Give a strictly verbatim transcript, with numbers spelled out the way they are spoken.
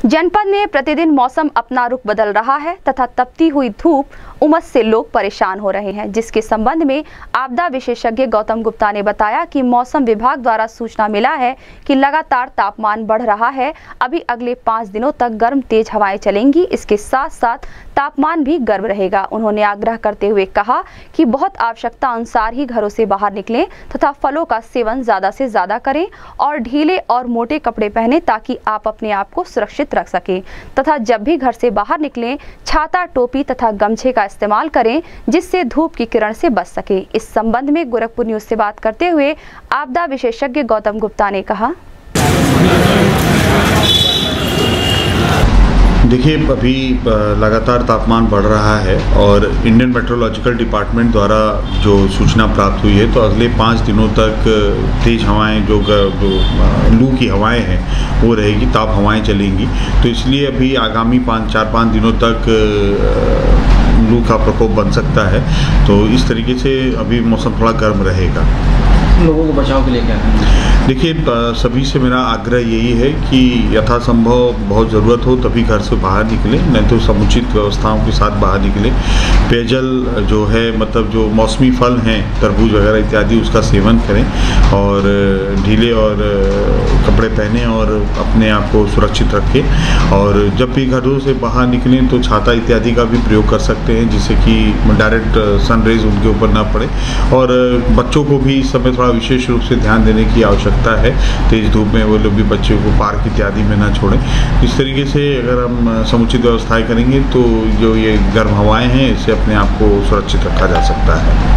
जनपद में प्रतिदिन मौसम अपना रुख बदल रहा है तथा तपती हुई धूप उमस से लोग परेशान हो रहे हैं, जिसके संबंध में आपदा विशेषज्ञ गौतम गुप्ता ने बताया कि मौसम विभाग द्वारा सूचना मिला है कि लगातार तापमान बढ़ रहा है। अभी अगले पाँच दिनों तक गर्म तेज हवाएं चलेंगी, इसके साथ साथ तापमान भी गर्म रहेगा। उन्होंने आग्रह करते हुए कहा कि बहुत आवश्यकता अनुसार ही घरों से बाहर निकलें तथा फलों का सेवन ज्यादा से ज्यादा करें और ढीले और मोटे कपड़े पहने ताकि आप अपने आप को सुरक्षित रख सकें तथा जब भी घर से बाहर निकलें छाता, टोपी तथा गमछे का इस्तेमाल करें जिससे धूप की किरण से बच सके। इस संबंध में गोरखपुर न्यूज से बात करते हुए आपदा विशेषज्ञ गौतम गुप्ता ने कहा, देखिए अभी लगातार तापमान बढ़ रहा है और इंडियन मेट्रोलॉजिकल डिपार्टमेंट द्वारा जो सूचना प्राप्त हुई है तो अगले पाँच दिनों तक तेज़ हवाएं जो, जो लू की हवाएं हैं वो रहेगी, ताप हवाएं चलेंगी। तो इसलिए अभी आगामी पाँच चार पाँच दिनों तक लू का प्रकोप बन सकता है। तो इस तरीके से अभी मौसम थोड़ा गर्म रहेगा। लोगों को बचाव के लिए क्या है? देखिए सभी से मेरा आग्रह यही है कि यथासंभव बहुत ज़रूरत हो तभी घर से बाहर निकलें, नहीं तो समुचित व्यवस्थाओं के साथ बाहर निकलें। पेयजल जो है मतलब जो मौसमी फल हैं, तरबूज वगैरह इत्यादि, उसका सेवन करें और ढीले और कपड़े पहने और अपने आप को सुरक्षित रखें। और जब भी घरों से बाहर निकलें तो छाता इत्यादि का भी प्रयोग कर सकते हैं जिससे कि डायरेक्ट सन रेज उनके ऊपर ना पड़े। और बच्चों को भी इस समय थोड़ा विशेष रूप से ध्यान देने की आवश्यकता है। तेज धूप में वो लोग भी बच्चों को पार्क इत्यादि में ना छोड़ें। इस तरीके से अगर हम समुचित व्यवस्थाएं करेंगे तो जो ये गर्म हवाएं हैं इससे अपने आप को सुरक्षित रखा जा सकता है।